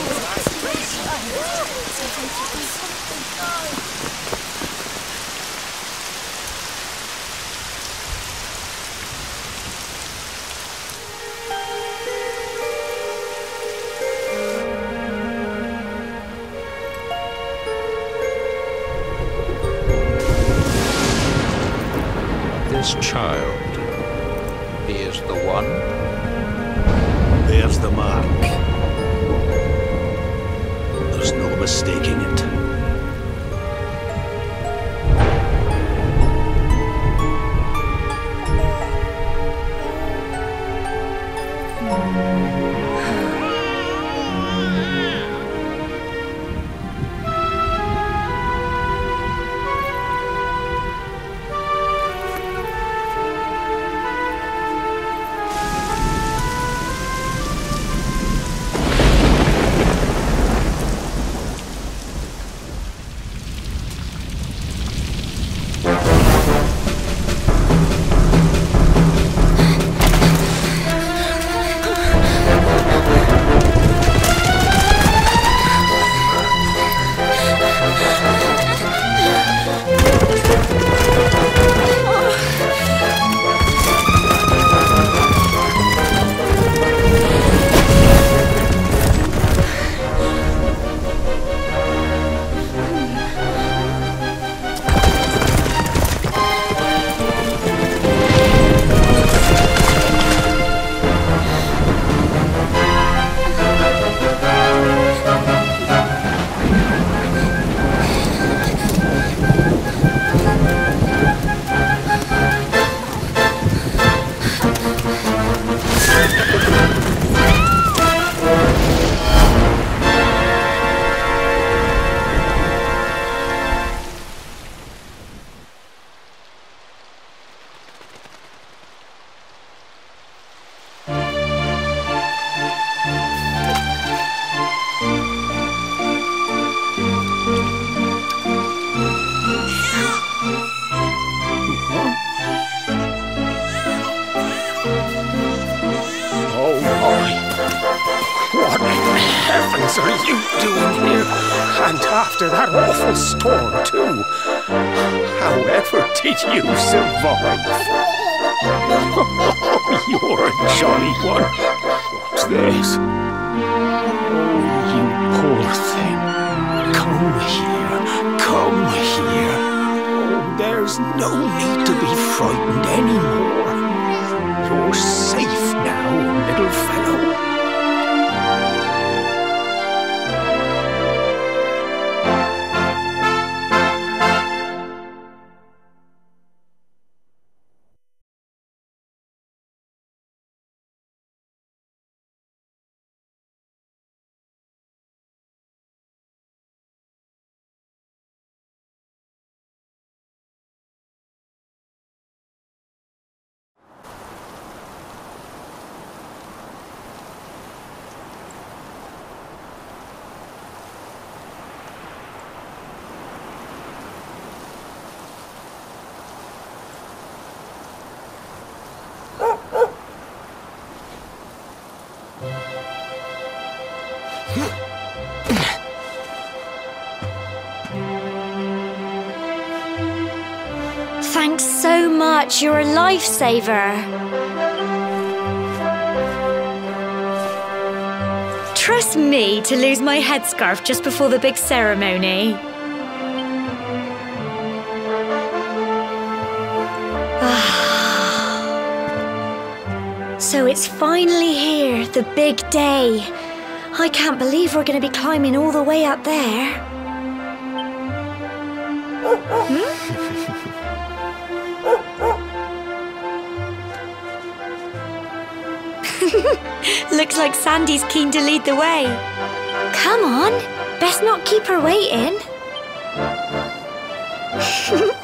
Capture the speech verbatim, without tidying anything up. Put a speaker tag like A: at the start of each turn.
A: This child, he is the one?
B: There's the mark. There's no mistaking it.
C: heavens are you doing here? And after that awful storm, too. However did you survive? Oh, you're a jolly one. What's this? Oh, you poor thing. Come here. Come here. Oh, there's no need to be frightened anymore. You're safe now, little fellow.
D: Thanks so much, you're a lifesaver. Trust me to lose my headscarf just before the big ceremony. So it's finally here, the big day. I can't believe we're going to be climbing all the way up there. Hmm? Looks like Sandy's keen to lead the way. Come on, best not keep her waiting.